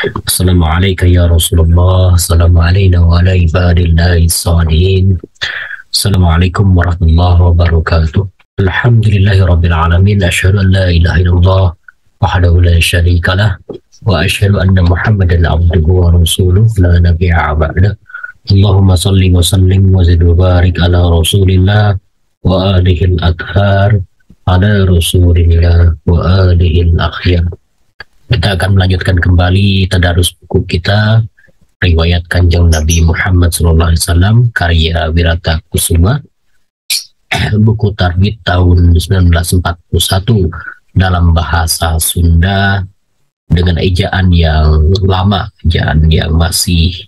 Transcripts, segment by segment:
Assalamualaikum ya Rasulullah. Assalamualaikum wa ala ibadillahi salihin. Assalamualaikum warahmatullahi wabarakatuh. Alhamdulillahi rabbil alamin. Asyhadu an la ilaha illallah wahdahu la syarika lah wa asyhadu anna Muhammadan abduhu wa rasuluh la nabiyya ba'da. Allahumma salli wa sallim wa zid wa barik ala Rasulillah wa alihi al-athhar ala Rasulillah wa alihi al-akhyar. Kita akan melanjutkan kembali tadarus buku kita riwayat Kanjeng Nabi Muhammad SAW karya Wirata Kusuma, buku terbit tahun 1941 dalam bahasa Sunda dengan ejaan yang lama, ejaan yang masih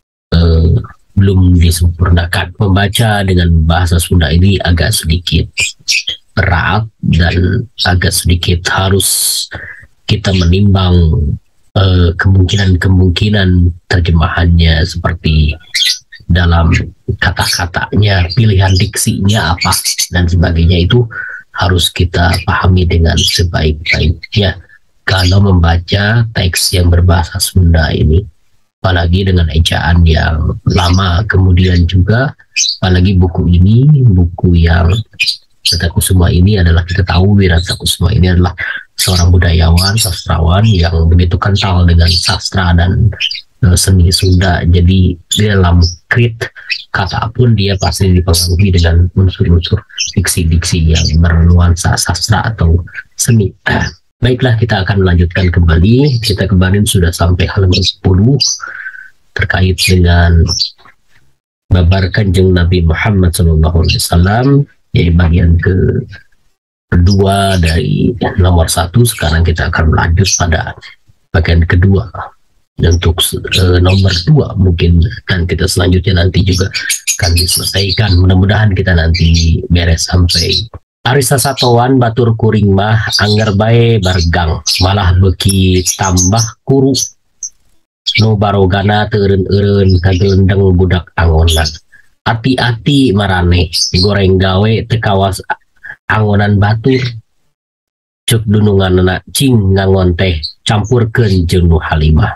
belum disempurnakan. Membaca dengan bahasa Sunda ini agak sedikit berat dan agak sedikit harus kita menimbang kemungkinan-kemungkinan terjemahannya, seperti dalam kata-katanya, pilihan diksinya apa, dan sebagainya. Itu harus kita pahami dengan sebaik-baiknya kalau membaca teks yang berbahasa Sunda ini, apalagi dengan ejaan yang lama. Kemudian juga apalagi buku ini, buku yang Wirata Kusuma ini adalah, kita tahu Wirata Kusuma ini adalah seorang budayawan, sastrawan yang begitu kental dengan sastra dan seni Sunda. Jadi di dalam krit kata pun dia pasti dipengaruhi dengan unsur-unsur diksi-diksi yang bernuansa sastra atau seni. Baiklah, kita akan melanjutkan kembali. Kita kemarin sudah sampai halaman 10 terkait dengan babar Kanjeng Nabi Muhammad SAW, yaitu bagian kedua dari nomor 1. Sekarang kita akan melanjut pada bagian kedua. Untuk nomor 2 mungkin kan kita selanjutnya nanti juga akan diselesaikan. Mudah-mudahan kita nanti beres sampai Arisa satoan batur kuring mah angger bae bargang malah beki tambah kuru no barogana teureun-eureun kagelendeng budak angonan. Ati-ati marane goreng gawe tekawas angonan batur cuk dunungan anak cing ngangon teh campurkeun jeung nu halimah.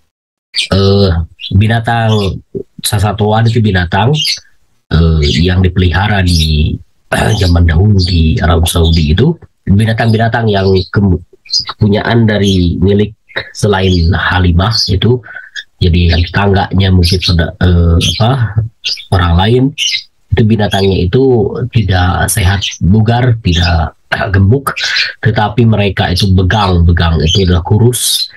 Binatang sasatuan itu binatang yang dipelihara di zaman dahulu di Arab Saudi. Itu binatang-binatang yang kepunyaan dari milik selain halimah, itu jadi tetangganya mungkin orang lain. Itu binatangnya itu tidak sehat bugar, tidak gemuk, tetapi mereka itu begang itu adalah kurus,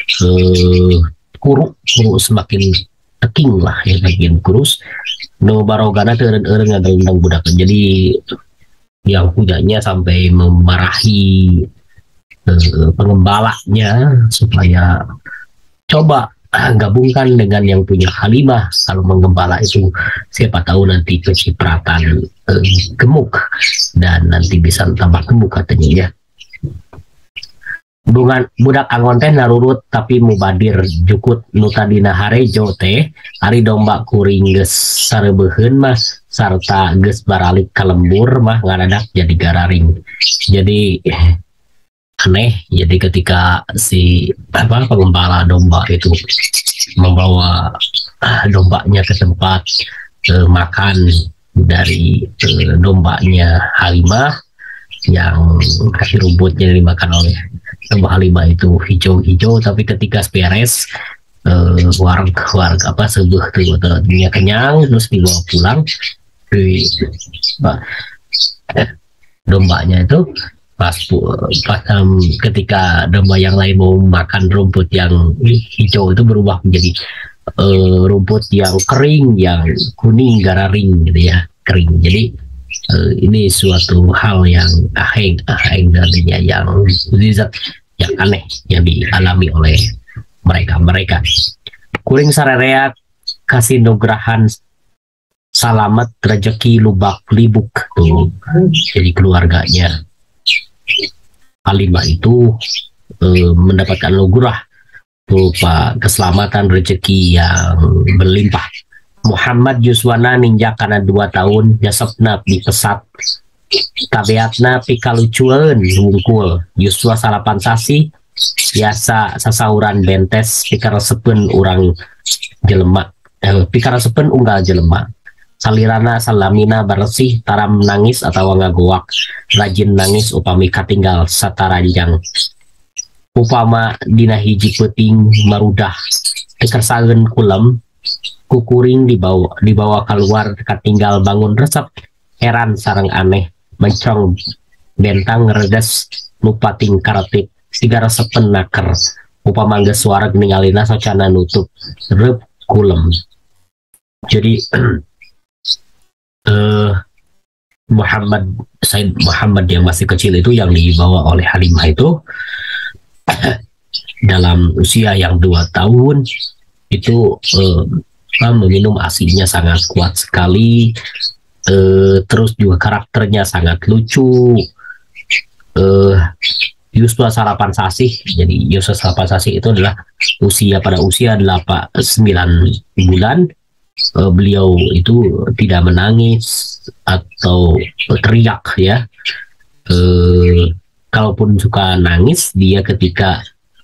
kuru semakin teking lah ya, bagian kurus. No barogana teureun-eureun ngagelendang budak. Jadi yang punyanya sampai memarahi pengembalanya supaya coba gabungkan dengan yang punya halimah. Kalau menggembala itu siapa tahu nanti kecipratan gemuk dan nanti bisa tambah gemuk katanya ya. Budak angon teh narurut tapi mubadir jukut nutadina harejo teh ari domba kuring geus sarebeheun mah sarta geus baralik ka lembur mah ngadadak jadi gararing. Jadi aneh. Jadi ketika si pengembala domba itu membawa dombanya ke tempat makan dari dombanya halimah, yang kasih rumputnya dimakan oleh domba halimah itu hijau-hijau, tapi ketika beres warga sebuah tuh kenyang terus dibawa pulang dombanya itu pas ketika domba yang lain mau makan rumput yang hijau itu berubah menjadi rumput yang kering, yang kuning gararing gitu ya, kering. Jadi ini suatu hal yang aheng darinya, yang mukjizat, yang aneh yang dialami oleh mereka. Kuring sarerea kasih nugrahan salamet rezeki lubak libuk tuh. Jadi keluarganya halimah itu mendapatkan anugerah berupa keselamatan rezeki yang berlimpah. Muhammad Yuswana ninjak karena 2 tahun jasopna dipesat tabiatna pikalucueun hungkul Yuswa salapan sasi biasa sasauran bentes pikaresepen urang jelema, pikaresepen unggal jelema. Salirana salamina bersih taram nangis atau ngagoak, rajin nangis upami katinggal sataranjang. Upama dina hiji peuting marudah tekersageun kulem, kukuring dibawa keluar katinggal bangun resep, heran sareng aneh mencong bentang ngeredes nupating karetik siga resepen naker, upama geus wareg ningalina socana nutup reup kulem. Jadi Said Muhammad yang masih kecil itu yang dibawa oleh Halimah itu dalam usia yang 2 tahun itu meminum asinya sangat kuat sekali, terus juga karakternya sangat lucu. Yuswa Salapan Sasih, jadi Yuswa Salapan Sasih itu adalah pada usia 9 bulan. Beliau itu tidak menangis atau teriak ya. Kalaupun suka nangis dia ketika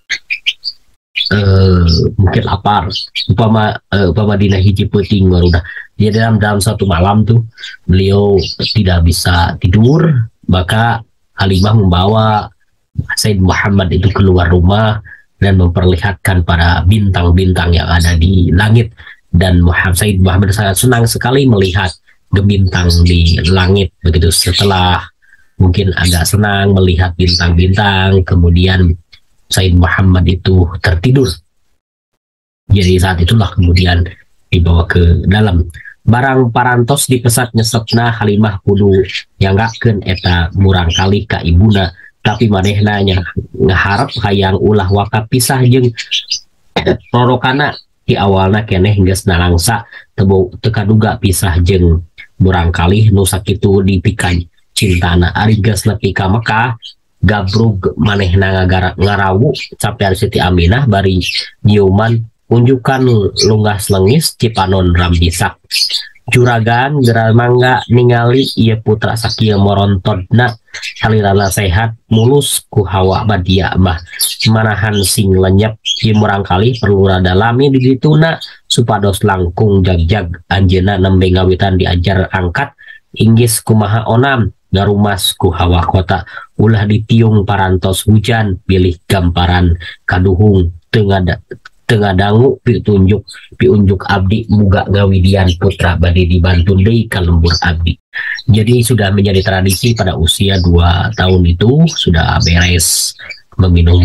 mungkin lapar, upama dina hiji peuting udah dia dalam satu malam tuh beliau tidak bisa tidur, maka Halimah membawa Said Muhammad itu keluar rumah dan memperlihatkan pada bintang-bintang yang ada di langit. Dan Said Muhammad sangat senang sekali melihat gemintang di langit. Begitu setelah mungkin agak senang melihat bintang-bintang, kemudian Said Muhammad itu tertidur. Jadi saat itulah kemudian dibawa ke dalam. Barang parantos dipesat nyesepna Halimah kudu nyanggakeun eta murang kali ka ibuna, tapi manehna ngaharep hayang ulah waka pisah jeung rorokana. Di awalna keneh geus nalangsa tekaduga pisah jeung murang kalih nu sakitu dipikain cintana. Ari geus nepi ka Mekah gabrug manehna ngarawu capean Siti Aminah bari nyiuman unjukan lunggas lengis cipanon rambisak. Juragan geran mangga ningali ieu putra sakieu morontodna salirana sehat mulus ku hawa badia mah manahan sing lenyep ieu murang kali perlu rada lami di dituna supados langkung jagjag anjeunna nembe ngawitan diajar angkat inggis kumaha onam garumas ku hawa kota ulah ditiung parantos hujan pilih gamparan kaduhung tengah dangu piunjuk abdi muga ngawidian putra bade dibantu deui ka lembur abdi. Jadi sudah menjadi tradisi pada usia 2 tahun itu sudah beres meminum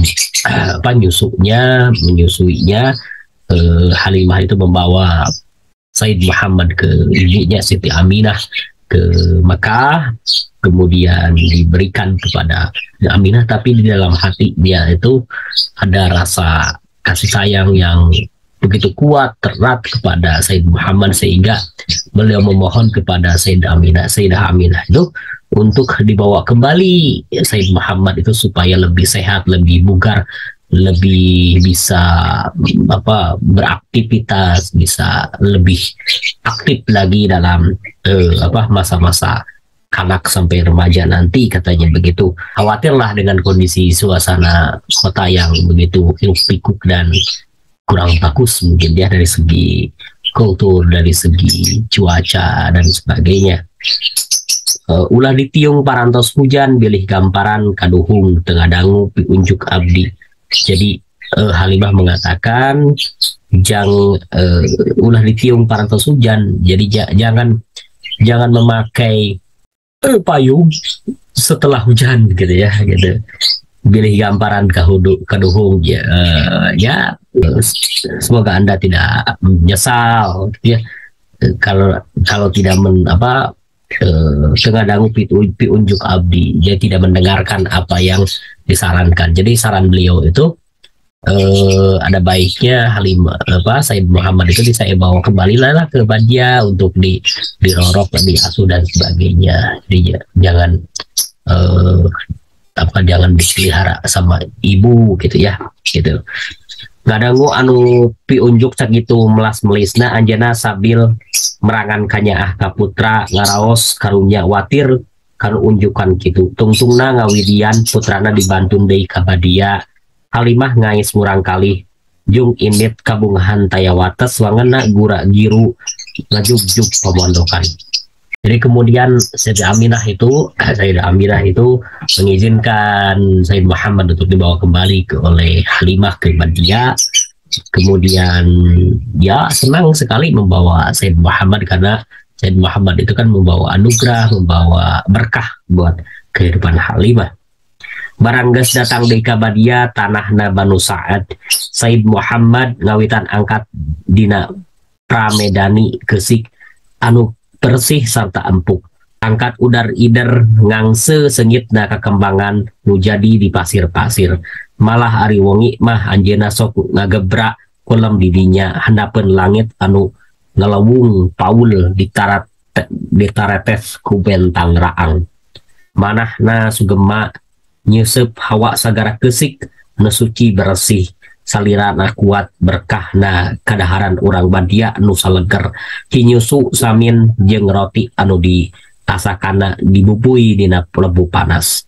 menyusuinya. Halimah itu membawa Said Muhammad ke ibunya Siti Aminah ke Mekah, kemudian diberikan kepada Aminah, tapi di dalam hati dia itu ada rasa kasih sayang yang begitu kuat erat kepada Said Muhammad sehingga beliau memohon kepada Sayyidah Aminah itu untuk dibawa kembali Said Muhammad itu supaya lebih sehat, lebih bugar, lebih bisa beraktivitas, bisa lebih aktif lagi dalam masa-masa kanak sampai remaja nanti, katanya begitu. Khawatirlah dengan kondisi suasana kota yang begitu hiruk-pikuk dan kurang bagus mungkin ya dari segi kultur, dari segi cuaca dan sebagainya. Ulah ditiung parantos hujan bilih gamparan kaduhung tengah dangu piunjuk abdi. Jadi Halimah mengatakan ulah ditiung parantos hujan, jadi jangan memakai payung setelah hujan gitu ya, gitu. Bilih gamparan kaduhung ya, semoga Anda tidak menyesal gitu ya, kalau tidak tengah dangu piunjuk abdi, dia tidak mendengarkan apa yang disarankan. Jadi saran beliau itu ada baiknya Said Muhammad itu saya bawa kembali lah ke Badia untuk dirorok, diasuh dan sebagainya. Jadi jangan jangan dipelihara sama ibu gitu ya, gitu. Ngadangu anu piunjuk sakitu melas-melisna anjana sabil merangan kanyaah kaputra ngaraos karunya watir kanu unjukan gitu tungtungna ngawidian putrana dibantun deui ka Badia Halimah ngais murang kali jung indit kabungahan tayawates wangena gura giru ngajugjug pemondokan. Jadi kemudian Sayyidah Aminah itu Sayyidah Aminah itu mengizinkan Sayyid Muhammad untuk dibawa kembali oleh Halimah ke Badia. Kemudian ya senang sekali membawa Sayyid Muhammad karena Sayyid Muhammad itu kan membawa anugerah, membawa berkah buat kehidupan Halimah. Baranggas datang di Kabadia tanahna Banu Sa'ad, Sayyid Muhammad ngawitan angkat dina pramedani kesik anu bersih serta empuk. Angkat udar ider ngangse sengitna kekembangan nu jadi di pasir-pasir. Malah ari wongi mah anjeuna sok ngagebrak kolam didinya handapeun langit anu ngelewung paul ditaretes ku bentang raang. Manahna sugema nyesep hawa sagara kesik nu suci bersih salirana kuat berkahna kadaharan urang Badia nu saleger hinyusu samin jeung roti anu di asakana dibubui dina lebu panas.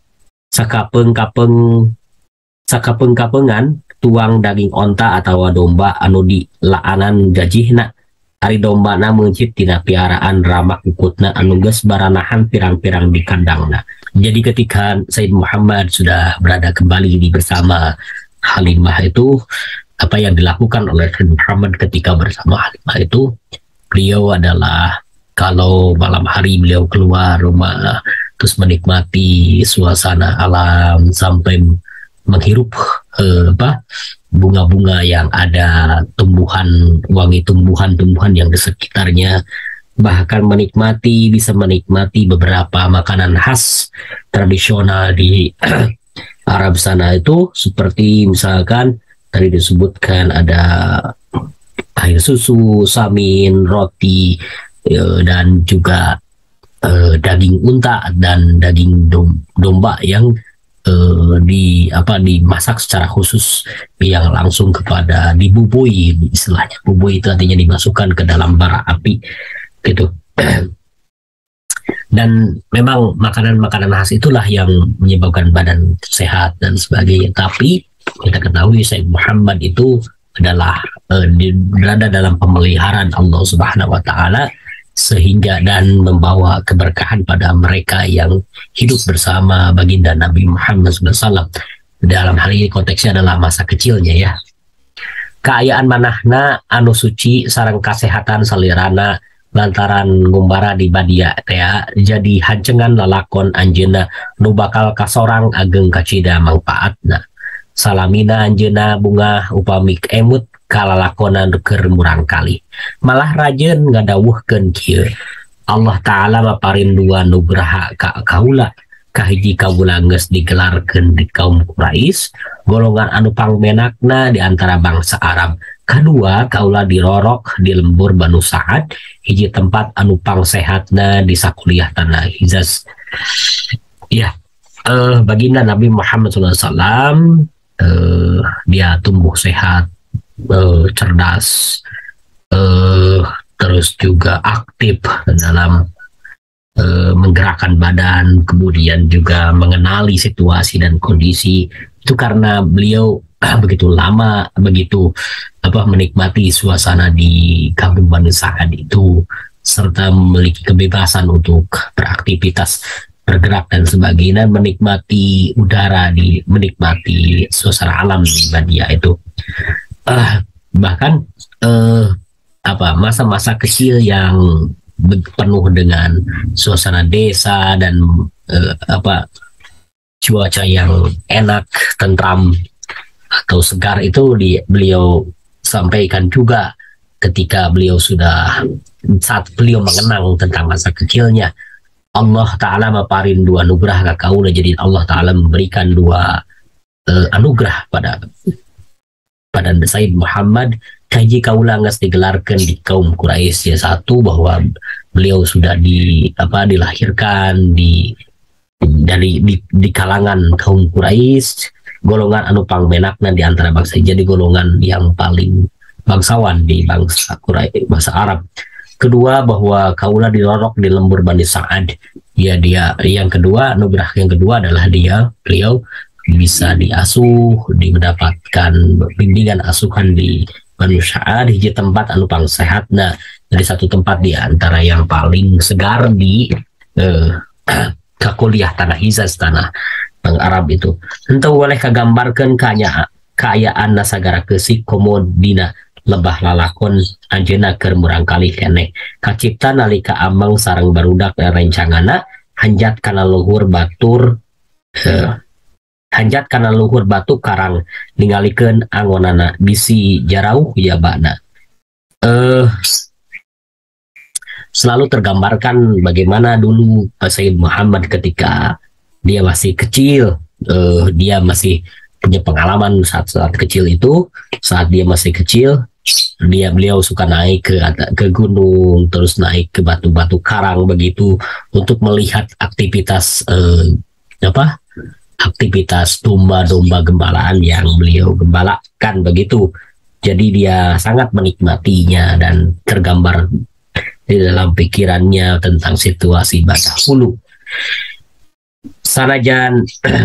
Sakapeng-kapengan tuang daging onta atau domba anu di laanan gajihna. Ari domba na mencit tina piaraan ramak ikutna anu geus baranahan pirang-pirang di kandangna. Jadi ketika Sayyid Muhammad sudah berada kembali bersama Halimah itu, apa yang dilakukan oleh Sayyid Muhammad ketika bersama Halimah itu, beliau adalah kalau malam hari beliau keluar rumah terus menikmati suasana alam sampai menghirup bunga-bunga yang ada, wangi tumbuhan-tumbuhan yang di sekitarnya, bahkan bisa menikmati beberapa makanan khas tradisional di Arab sana itu, seperti misalkan tadi disebutkan ada air susu, samin, roti, dan juga daging unta dan daging domba yang dimasak secara khusus yang langsung kepada dibubui, istilahnya bubui itu artinya dimasukkan ke dalam bara api gitu. Dan memang makanan-makanan khas itulah yang menyebabkan badan sehat dan sebagainya. Tapi kita ketahui Sayyid Muhammad itu adalah berada dalam pemeliharaan Allah Subhanahu wa taala, sehingga dan membawa keberkahan pada mereka yang hidup bersama baginda Nabi Muhammad SAW. Dalam hal ini konteksnya adalah masa kecilnya ya. Keayaan manahna anu suci sareng kasehatan salirana lantaran ngumbara di Badia teh jadi hancengan lalakon anjeuna nu bakal kasorang ageng kacida mangpaatna. Salamina anjeuna bunga upamik emut kalalakonan keur murang kali. Malah rajeun ngadawuhkeun kieu. Allah Ta'ala maparin dua nugraha ka kaula. Kahiji kaula geus digelarkeun di kaum Quraisy, golongan anu pangmenakna di antara bangsa Arab. Kedua, kaula dirorok di lembur Banu Sa'ad, hiji tempat anu pangsehatna di sakuliah tanah Hijaz. Ya, baginda Nabi Muhammad SAW, dia tumbuh sehat, cerdas, terus juga aktif dalam menggerakkan badan, kemudian juga mengenali situasi dan kondisi. Itu karena beliau begitu lama, begitu menikmati suasana di kampung Banu Sa'ad itu, serta memiliki kebebasan untuk beraktivitas, bergerak dan sebagainya, menikmati udara, menikmati suasana alam di Badia itu. Bahkan masa-masa kecil yang penuh dengan suasana desa dan cuaca yang enak, tentram atau segar itu beliau sampaikan juga ketika saat beliau mengenang tentang masa kecilnya. Allah Ta'ala maparin dua anugerah ka kaula, jadi Allah Ta'ala memberikan dua anugerah pada Sayyid Muhammad. Kaji kaula geus digelarkeun di kaum Quraisy, ya, satu bahwa beliau sudah dilahirkan di kalangan kaum Quraisy, golongan anu pangmenakna di antara bangsa, jadi golongan yang paling bangsawan di bangsa Quraisy, bangsa Arab. Kedua, bahwa kaula dirorok di lembur Bani Sa'ad. Yang kedua, anugerah yang kedua adalah beliau bisa diasuh, mendapatkan bimbingan asuhan di Banu Sa'ad, hiji tempat anu paling sehat. Nah, dari satu tempat di antara yang paling segar di ke kuliah tanah Hijaz, tanah Arab itu. Entah boleh kagambarkan kaayaan nasagara kesik komodina lebah lalakon anjeuna keur murangkali keneh kacipta nalika ambang sareng barudak rencangana hanjat kana luhur batu karang ningalikeun angonana bisi jarauh ya bana. Selalu tergambarkan bagaimana dulu Sayyid Muhammad ketika dia masih kecil, dia masih punya pengalaman saat kecil itu. Saat dia masih kecil, beliau suka naik ke gunung, terus naik ke batu-batu karang begitu untuk melihat aktivitas aktivitas domba-domba gembalaan yang beliau gembalakan begitu. Jadi dia sangat menikmatinya dan tergambar di dalam pikirannya tentang situasi pada hulu. Sanajan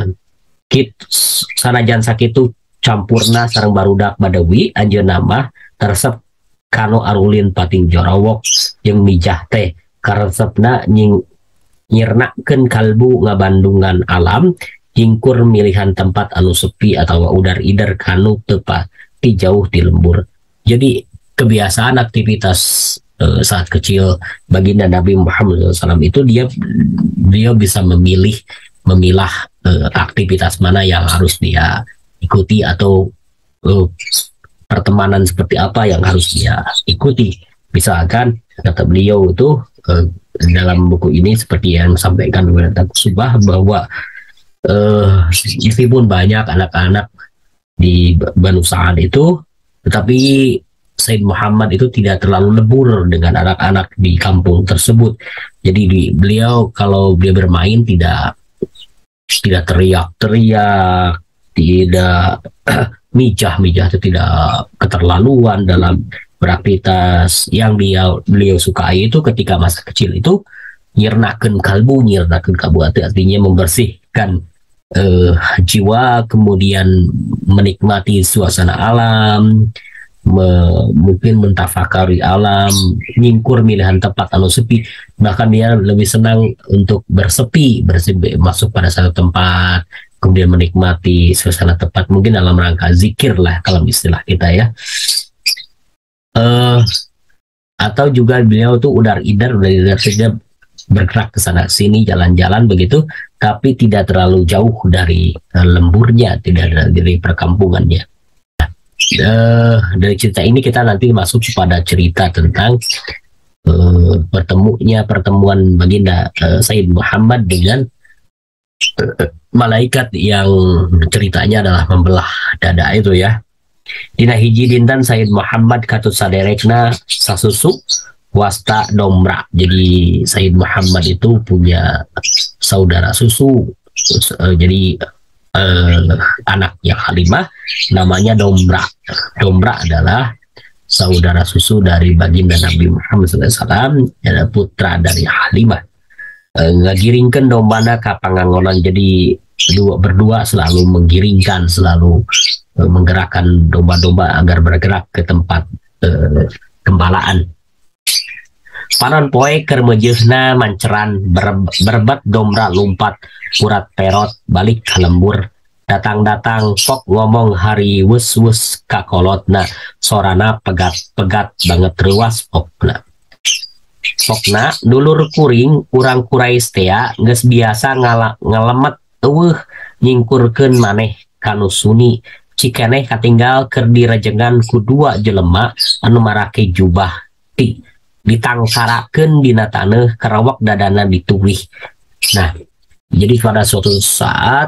sakitu campurna sareng barudak Badawi anjeunna mah tersep kanu arulin pating jorawok jeung mijah teh karesepna nyirnakeun kalbu ngabandungan alam jingkur milihan tempat anu sepi atau udar-idar kanu tepat di jauh di lembur. Jadi kebiasaan aktivitas saat kecil baginda Nabi Muhammad SAW itu dia bisa memilah aktivitas mana yang harus dia ikuti atau pertemanan seperti apa yang harus dia ikuti. Misalkan kata beliau itu dalam buku ini seperti yang sampaikan oleh Subah bahwa meskipun banyak anak-anak di Banu Sa'ad itu, tetapi Sayyid Muhammad itu tidak terlalu lebur dengan anak-anak di kampung tersebut. Jadi beliau kalau dia bermain tidak teriak-teriak, tidak mijah itu tidak keterlaluan dalam beraktivitas. Yang beliau sukai itu ketika masa kecil itu nyirnakeun kalbu artinya membersihkan jiwa, kemudian menikmati suasana alam, mungkin mentafakari alam, nyingkur milihan tempat anu sepi. Bahkan dia lebih senang untuk bersepi masuk pada satu tempat, kemudian menikmati suasana tempat, mungkin dalam rangka zikir lah kalau istilah kita ya. Atau juga beliau tuh udar-idar saja bergerak ke sana sini, jalan-jalan begitu, tapi tidak terlalu jauh dari lemburnya, tidak dari perkampungannya. Dari cerita ini kita nanti masuk kepada cerita tentang pertemuan baginda Sayyid Muhammad dengan malaikat yang ceritanya adalah membelah dada itu ya. Dina hiji dinten Sayyid Muhammad katut saderekna sasusu wasta domra. Jadi Sayyid Muhammad itu punya saudara susu. Jadi anaknya Halimah namanya Domra. Domra adalah saudara susu dari baginda Nabi Muhammad SAW, ada putra dari Halimah. Ngagiringkan dombana ka pangangonan. Jadi berdua selalu menggiringkan, selalu menggerakkan domba-domba agar bergerak ke tempat gembalaan. Panon poe keur meujeuhna manceran berbet domra lumpat urat perot balik ka lembur. Datang-datang pok ngomong hari wus-wus ka kolotna, sorana pegat-pegat banget ruas pokna. Pokna dulur kuring urang kurais tea geus biasa ngalemet eueuh nyingkurkeun maneh kanu suni cikeneh katinggal keur direjengan ku dua jelema anu marake jubah ti ditangkarakeun dina taneuh kerawak dadana dituwih. Nah, jadi pada suatu saat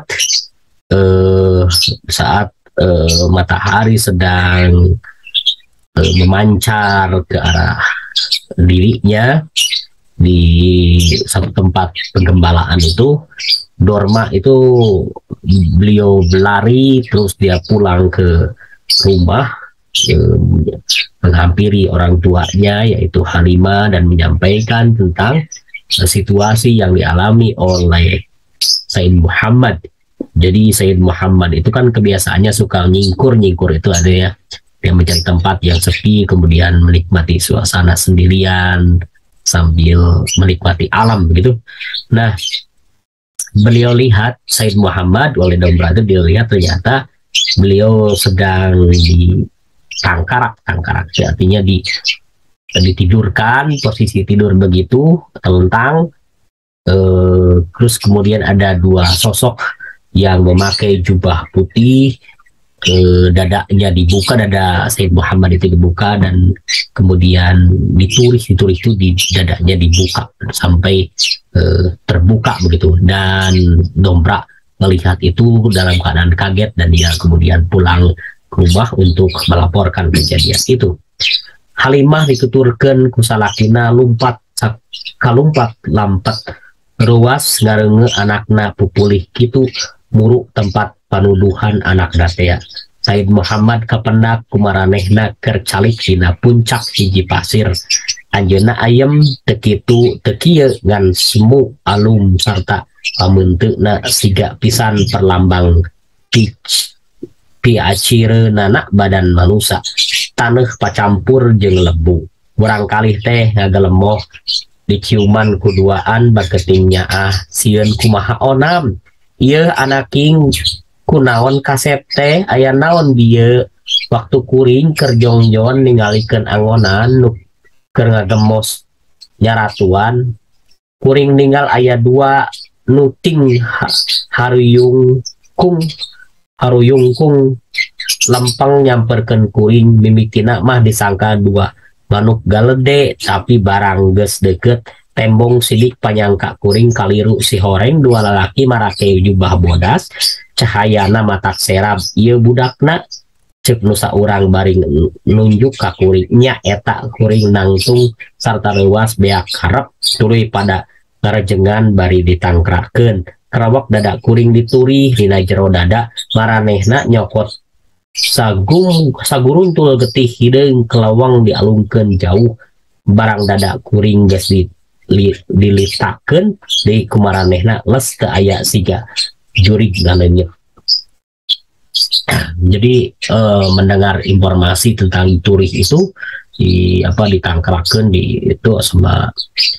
matahari sedang memancar ke arah dirinya di satu tempat penggembalaan itu, Dorma itu beliau berlari terus dia pulang ke rumah, menghampiri orang tuanya yaitu Halimah dan menyampaikan tentang situasi yang dialami oleh Sayyid Muhammad. Jadi Sayyid Muhammad itu kan kebiasaannya suka nyingkur itu ada ya. Dia mencari tempat yang sepi, kemudian menikmati suasana sendirian sambil menikmati alam begitu. Nah, beliau lihat Sayyid Muhammad oleh Dombra itu, dia lihat ternyata beliau sedang di tangkarak, artinya ditidurkan, posisi tidur begitu, telentang. Terus kemudian ada dua sosok yang memakai jubah putih, dadanya dibuka, dada Sayyid Muhammad itu dibuka, dan kemudian dituris itu di dadanya dibuka sampai terbuka begitu. Dan Dombra melihat itu dalam keadaan kaget, dan dia kemudian pulang ke rumah untuk melaporkan kejadian itu. Halimah dituturkan kusalakina kalumpat lampat ruas ngarenge anakna pupulih gitu muruk tempat panuduhan anak datea. Sayyid Muhammad kapendak kumaranehna kercalik dina puncak hiji pasir. Anjeuna ayem tekitu tekieu ngan semu alum sarta pamunteuna siga pisan perlambang piacireunana badan manusia. Taneuh pacampur jeung lebu. Barangkali teh ngagelemoh diciuman kuduaan baketingnya sieun kumaha onam ieu anaking kunaon kasep teh aya naon bieu waktu kuring keur jongjon ningalikeun angonan nu keur ngagemos nyaratuan kuring ninggal aya dua nuting haruyungkung lempeng nyamperkeun kuring, mimitina mah disangka dua manuk galede, tapi barang geus deket tembong sidik panyangka kuring kaliru si horeng dua lalaki marake jubah bodas cahayana matak serab ieu budakna cek nusa urang baring nunjuk ka kuring nya eta kuring nangtung sarta leuwas beak harap tuluy pada ngarejengan bari ditangkrakeun kerawak dada kuring dituri dina jero dada maranehna nyokot saguruntul getih hideung kelawang dialungkeun jauh barang dada kuring geus dilitakeun di kumaranehna les teu aya siga jurig ngaleunyeuk. Jadi mendengar informasi tentang turih itu ditangkrakeun itu sama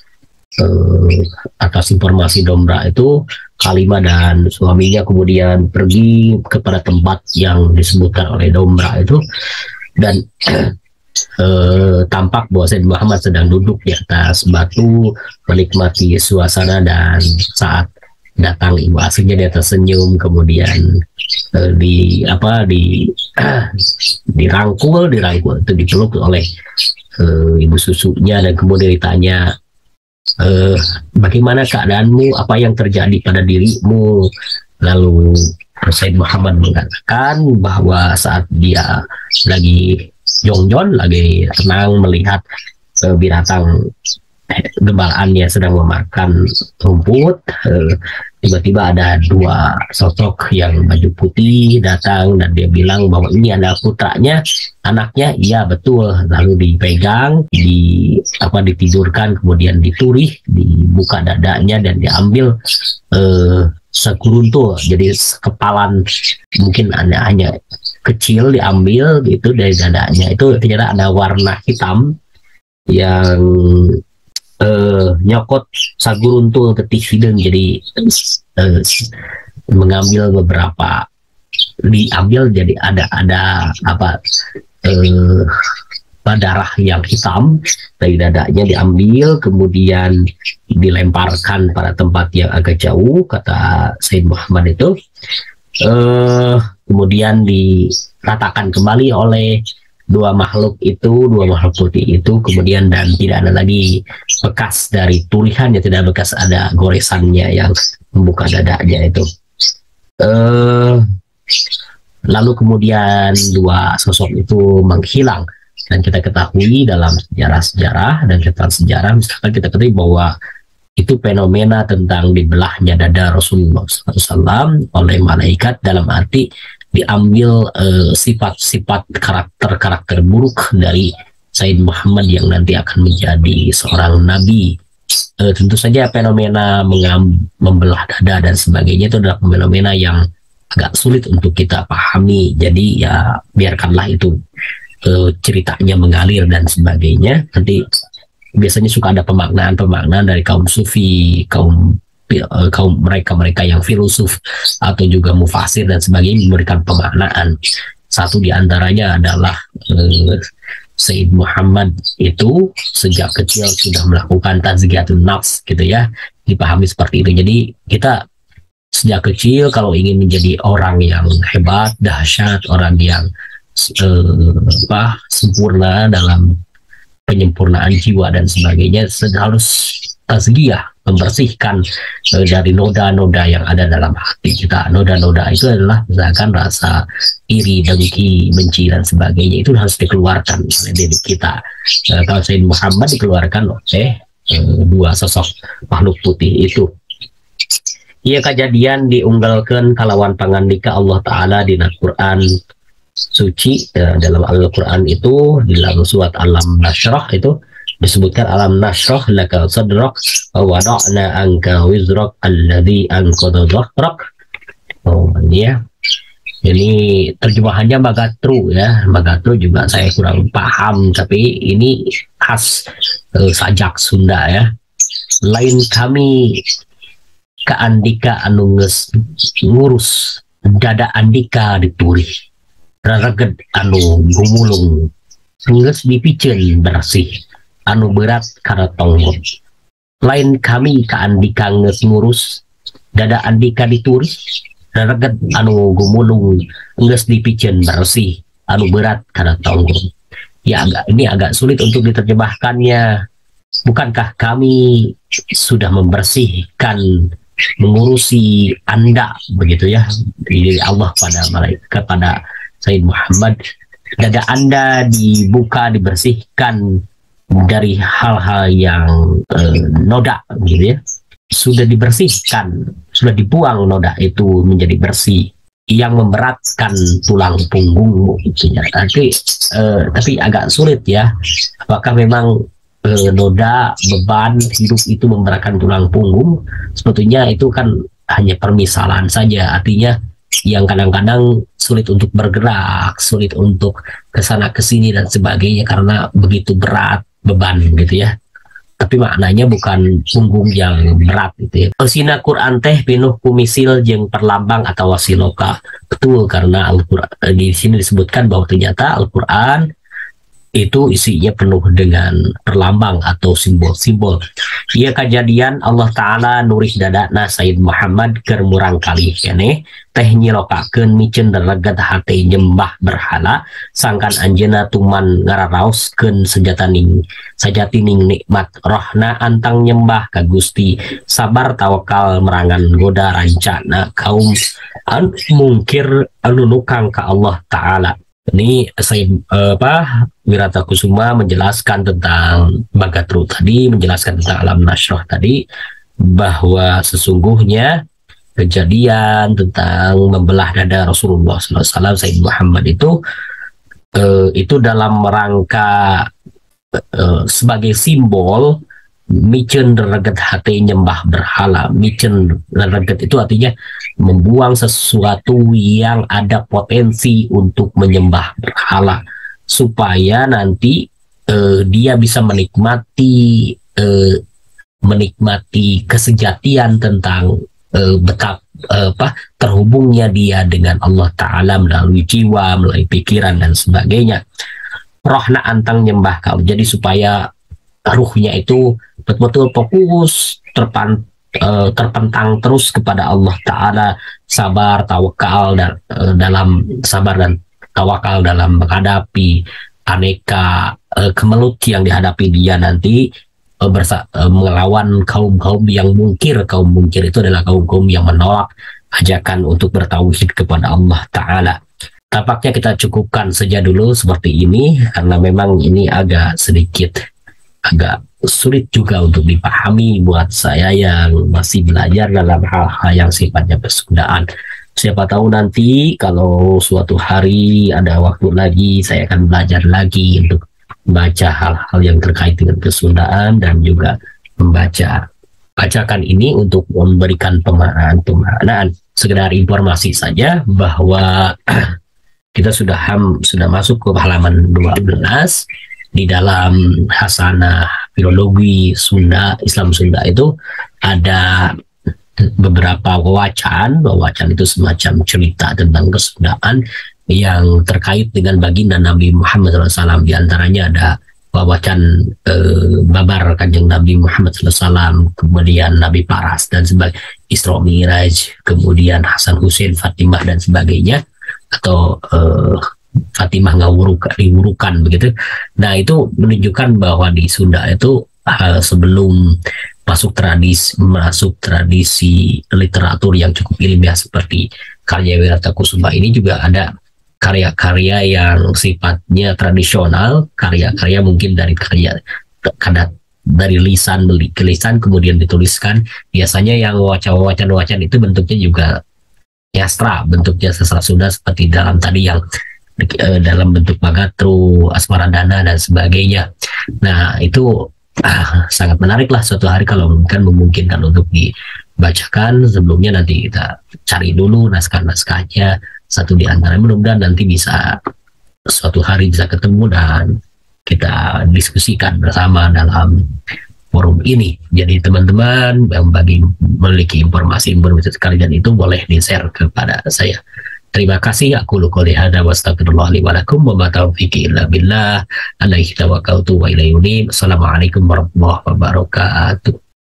atas informasi Dombra itu Halimah dan suaminya kemudian pergi kepada tempat yang disebutkan oleh Dombra itu, dan tampak bahwa Sayyid Muhammad sedang duduk di atas batu menikmati suasana, dan saat datang ibu aslinya dia tersenyum, kemudian dirangkul itu dipeluk oleh ibu susunya, dan kemudian ditanya, bagaimana keadaanmu, apa yang terjadi pada dirimu? Lalu Sayyid Muhammad mengatakan bahwa saat dia lagi jongjon, lagi tenang melihat binatang gembalaannya sedang memakan rumput, tiba-tiba ada dua sosok yang baju putih datang, dan dia bilang bahwa ini adalah putranya, anaknya. Iya betul. Lalu dipegang, ditidurkan, kemudian diturih, dibuka dadanya, dan diambil sekuruntul, jadi kepalan mungkin hanya kecil diambil gitu dari dadanya. Itu ternyata ada warna hitam yang nyokot saguruntul getih hideung, jadi mengambil beberapa, diambil jadi ada darah yang hitam dari dadanya diambil, kemudian dilemparkan pada tempat yang agak jauh, kata Sayyid Muhammad itu. Kemudian diratakan kembali oleh dua makhluk putih itu, kemudian, dan tidak ada lagi bekas dari turihannya, tidak bekas ada goresannya yang membuka dadanya itu. Lalu kemudian dua sosok itu menghilang, dan kita ketahui dalam sejarah dan catatan sejarah, misalkan kita ketahui bahwa itu fenomena tentang dibelahnya dada Rasulullah SAW oleh malaikat, dalam arti diambil sifat-sifat karakter buruk dari Sayyid Muhammad yang nanti akan menjadi seorang nabi. Tentu saja fenomena membelah dada dan sebagainya itu adalah fenomena yang agak sulit untuk kita pahami. Jadi ya biarkanlah itu ceritanya mengalir dan sebagainya. Nanti biasanya suka ada pemaknaan dari kaum sufi, kaum mereka yang filosof atau juga mufasir dan sebagainya memberikan pemaknaan. Satu di antaranya adalah Sayyid Muhammad itu sejak kecil sudah melakukan tazkiyatun nafs gitu ya, dipahami seperti itu. Jadi kita sejak kecil kalau ingin menjadi orang yang hebat, dahsyat, orang yang sempurna dalam penyempurnaan jiwa dan sebagainya, harus tazkiyah, membersihkan dari noda-noda yang ada dalam hati kita. Noda-noda itu adalah misalkan rasa iri, dengki, benci dan sebagainya, itu harus dikeluarkan oleh diri kita. Kalau Sayyid Muhammad dikeluarkan oleh dua sosok makhluk putih itu. Ia kejadian diunggalkan kalawan pangandika Allah Ta'ala di Al-Quran suci. Dalam Al-Quran itu di dalam surat Alam Nashrah itu disebutkan alam nashrah laka sadrak wa wada'na anka wizrak alladhi anqadha dhahrak. Ya. Ini terjemahannya Magatru ya. Magatru juga saya kurang paham, tapi ini khas sajak Sunda ya. Lain kami ke Andika anu ngurus dada Andika dituri raraget anu gumulung geus dipicen bersih anu berat karena tonggot. Lain kami ke Andika ngurus dada Andika dituri raraget anu gumulung geus dipicen bersih anu berat karena tonggot. Ya ini agak sulit untuk diterjemahkannya. Bukankah kami sudah membersihkan, mengurusi Anda begitu ya, dari Allah pada malaikat kepada Sayyid Muhammad, dada Anda dibuka, dibersihkan dari hal-hal yang noda gitu ya, sudah dibersihkan, sudah dibuang noda itu menjadi bersih yang memberatkan tulang punggungmu itu ya. Tapi agak sulit ya, apakah memang noda, beban hidup itu memberatkan tulang punggung? Sebetulnya itu kan hanya permisalan saja, artinya yang kadang-kadang sulit untuk bergerak, sulit untuk kesana kesini dan sebagainya karena begitu berat beban gitu ya. Tapi maknanya bukan punggung yang berat gitu ya. Sina Quran teh pinuh kumisil jeung perlambang atau wasiloka. Betul, karena Al-Quran di sini disebutkan bahwa ternyata Al-Quran itu isinya penuh dengan perlambang atau simbol-simbol. Ia kejadian Allah Ta'ala nurih dadana Sayyid Muhammad keur murang kali keneh teh nyilokakeun micen delegat hati nyembah berhala sangkan anjeuna tuman ngararaoskeun sajatining nikmat rohna antang nyembah ka Gusti sabar tawakal merangan goda rancana kaum mungkir anu nukang ka Allah Ta'ala. Ini saya Wiratakusuma menjelaskan tentang Magatru tadi, menjelaskan tentang alam nashrah tadi, bahwa sesungguhnya kejadian tentang membelah dada Rasulullah SAW Sayyid Muhammad itu dalam rangka sebagai simbol micen reget hati nyembah berhala. Micen reget itu artinya membuang sesuatu yang ada potensi untuk menyembah berhala supaya nanti dia bisa menikmati kesejatian tentang betapa terhubungnya dia dengan Allah Ta'ala melalui jiwa, melalui pikiran dan sebagainya. Rohna antang nyembah kau, jadi supaya ruhnya itu betul-betul fokus, terpentang terus kepada Allah Ta'ala, sabar tawakal dan tawakal dalam menghadapi aneka kemelut yang dihadapi dia nanti, melawan kaum-kaum yang mungkir. Kaum mungkir itu adalah kaum-kaum yang menolak ajakan untuk bertauhid kepada Allah Ta'ala. Tampaknya kita cukupkan saja dulu seperti ini, karena memang ini agak sulit juga untuk dipahami buat saya yang masih belajar dalam hal-hal yang sifatnya pesundaan. Siapa tahu nanti kalau suatu hari ada waktu lagi, saya akan belajar lagi untuk membaca hal-hal yang terkait dengan pesundaan dan juga bacakan ini untuk memberikan pemaknaan. sekedar informasi saja bahwa kita sudah masuk ke halaman 12 di dalam Hasanah Filologi Sunda, Islam Sunda itu ada beberapa wawacan itu semacam cerita tentang kesundaan yang terkait dengan baginda Nabi Muhammad SAW. Di antaranya ada wawacan babar kanjeng Nabi Muhammad SAW, kemudian Nabi Paras dan sebagainya, Isra Miraj, kemudian Hasan Hussein, Fatimah dan sebagainya, atau Fatimah ngawurukan begitu. Nah, itu menunjukkan bahwa di Sunda itu sebelum masuk tradisi literatur yang cukup ilmiah seperti karya Wirata Kusuma ini, juga ada karya-karya yang sifatnya tradisional, karya-karya mungkin dari lisan ke lisan kemudian dituliskan. Biasanya yang wacan itu bentuknya juga sastra, bentuknya sastra Sunda seperti dalam tadi yang dalam bentuk Magatru, Asmaradana dan sebagainya. Nah, itu sangat menarik lah suatu hari kalau kan memungkinkan untuk dibacakan. Sebelumnya nanti kita cari dulu naskah-naskahnya satu di antara, mudah-mudahan nanti bisa suatu hari bisa ketemu dan kita diskusikan bersama dalam forum ini. Jadi teman-teman yang memiliki informasi sekalian itu boleh di-share kepada saya. Terima kasih. Aku qouli hadza wa astaghfirullah li wa lakum wa ma taufiqi illa billah. Alaihi tawakkaltu wa ilaihi unib. Assalamualaikum warahmatullahi wabarakatuh.